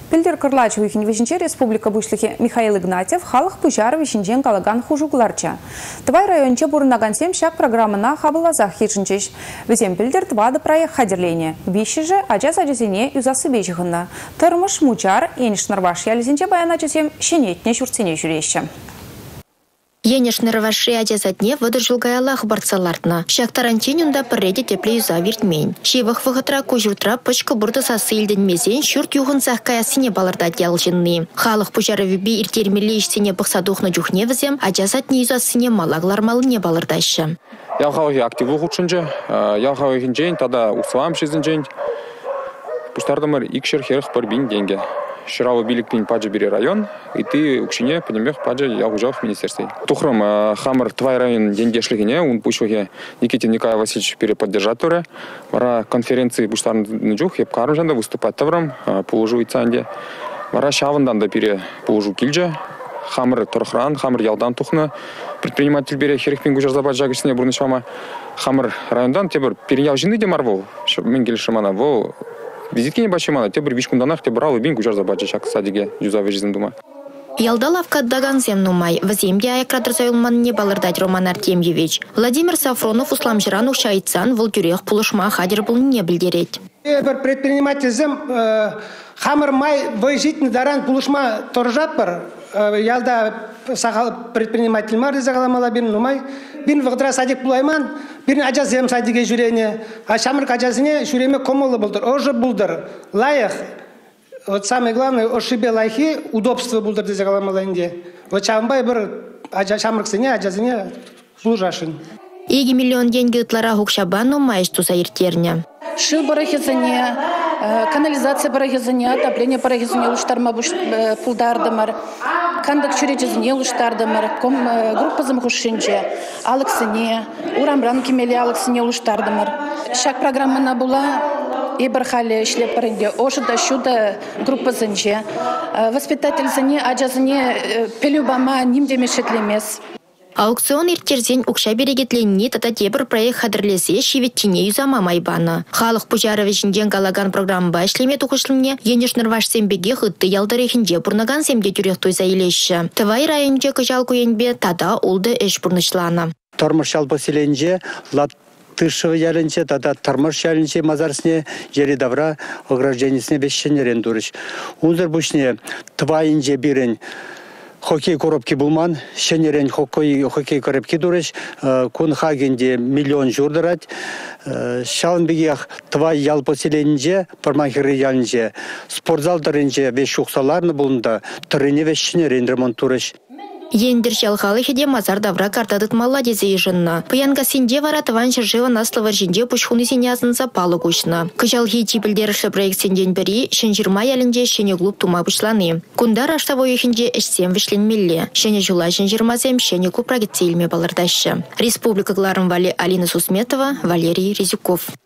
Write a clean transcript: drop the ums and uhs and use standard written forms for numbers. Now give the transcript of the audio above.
Пилдер Кырлачев вишинче республика бушлыхи Михаил Игнатьев халық пужары вишинчен калаган хужугларча. Твай районче бурнагансем шак программына хабылазах хишинчеш. Везем пилдер твады проект хадерление. Виши же аджас-аджасене юзасы бежихынна. Тырмыш мучар енишнарваш ялизинче баяначасем шенетне шурцене жүреща. Енешнер ваши аджазатне выдержулгай Аллах барцалартна. Шак Тарантинюнда пареде тепле юза виртмень. Шивах вахатра кужуртра пачка бурда сасыльден мезен шурт юхынсах каясыне балардат ялжинны. Халық пужары виби иртермелі иштене бұқсадухна жүхне візем, аджазатне юзасыне малаглар малыне балардайшы. Ялхауги активу худшынжы, ялхауги хинжен, тада усвам шизінжен. Пуштардамар икшер херх парбин деньги. Ширава биликпин паджа бери район, и ты учене поднимешь паджа я уже в министерстве. Тухром хамар твой район деньгешлигине, он пушуге Никитин Николай Васильевич переподдержать туре. Вара конференции буштарн нджух, я покажу выступать тавром, положу и цанде. Вара шавандан да пере положу кильджа, хамар торхран, хамар ялдан тухна. Предприниматель бере херихпин гужар забаджа гисне бурнишвама. Хамар райондан тебер переял жины демарвол, чтоб менгель шамана вол. Визитки небольшие мана, те бревишкунданах, те брал и бин гужар забаджачак садиге юзавы жизнь дума. Ялдалавка дагансем нумай, ваземде аякрадыр заюлман не балырдать Роман Артемьевич. Владимир Сафронов услам жирану шайцан волтюрех пулышма хадер был не білдерет. Предприниматель хамыр май выжить даран пулышма торжат бар. Ялда предприниматель мар загаламала бин нумай. Бин вғдра садик булайман, бин аджазем садиге жүрене, а шамырк аджазине жүреме комолы булдыр, ожы булдыр, лайық. Вот самое главное, ошибе лайхи, удобство булдыр де загаламала инде. Вот чамбай бір шамырк сене, аджазине булжашын. 2 миллион деньги ытлара хукшабану майшту заиртерня. Шил барахизане, канализация барахизане, отопление барахизане луштарма пулдардамар, кандак чуречизане луштардамар, группа замхушинче, алексине, урамран кемели алексине луштардамар. Шак программа набула и бархали шлеп паренде, ошуда шуда группа занче, воспитатель зане, аджазане пелюбама нимде мешетлемес. Аукцион иртерзен укша берегетленне тата тебір проект хадырлесе шеветчине юзама майбана. Халық пужары жинден галаган программа ишлеме тухышлыне енешнер ваш сембеге хытты ялдарехинде бурнаган семде тюрех тойза илеші. Тывай районде кыжал куенбе тада олды эш бурнышлана. Тормышал поселенже Тышевы ялінче, тада тармыш ялінче мазарсіне жері давра огражденесіне бешшенерен дұрыш. Унзыр бұшне твайынже бірін хоккей коробки булман, шенерен хоккей коробки дурыш, кун хагенде миллион журдырать, шалынбегех твай ял поселенже, пармахиры ялінже, спортзалдарынже беш шуқсаларны бұлында, тұрыне бешшенерен ремонт дұрыш. Ендер шалхалы хеде мазар давра картадыт маладезе ежынна. Паянга синде вара таван шыржева наславар жинде пушхуны синязын запалы кушна. Кыжал хети білдерішлі проект сенден бері, шенжирма ялінде шене клуб тума пушланы. Кундар аштавой ехінде эшсем вишленмелле. Шене жула шенжирмазем шене клуб прагетсейлме балырдашы. Республика Гларым Вали Алина Сусметова, Валерий Резюков.